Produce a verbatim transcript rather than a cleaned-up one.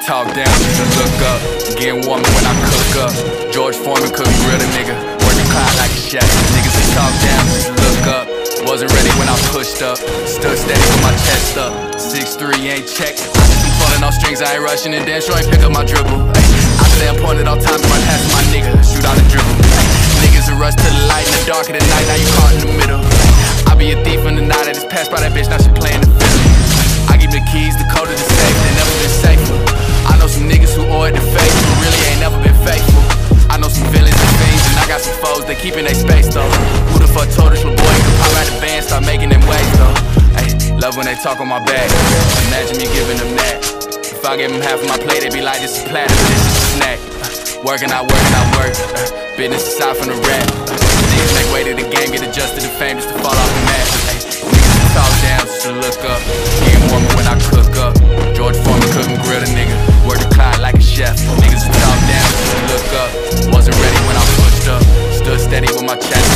talk down, just to look up. Getting warmer when I cook up. George Foreman couldn't grill a nigga. Working cloud like a chef. Niggas that talk down, just to look up. Wasn't ready when I pushed up. Stood steady with my chest up. six three ain't checked. I just been pulling off strings, I ain't rushing and then sure ain't pick up my dribble. I stay on point at all times, my pass to my nigga. Shoot out the dribble. Niggas will rush to the light in the dark of the night, now you caught in the middle. I be a thief in the night, I just passed by that bitch, now she playing the fiddle. I give the keys, the code of the safe, they never been safer. I know some niggas who owe it to fake, but really ain't never been faithful. I know some villains and fiends, and I got some foes, they keeping they space though. Who the fuck told us little boy could pop out the band, start making them waves though. Ay, love when they talk on my back, imagine me giving them that. If I give them half of my plate, they be like, this is platter, but this is a snack. Working, I work, and I work. Uh, business aside from the rap. Uh, niggas make way to the game, get adjusted to fame just to fall off the map. Ay, niggas talk down just to look up. Getting warmer when I cook up. George Foreman couldn't grill a nigga. Work the cloud like a chef. Niggas talk down just to look up. Wasn't ready when I pushed up. Stood steady with my chest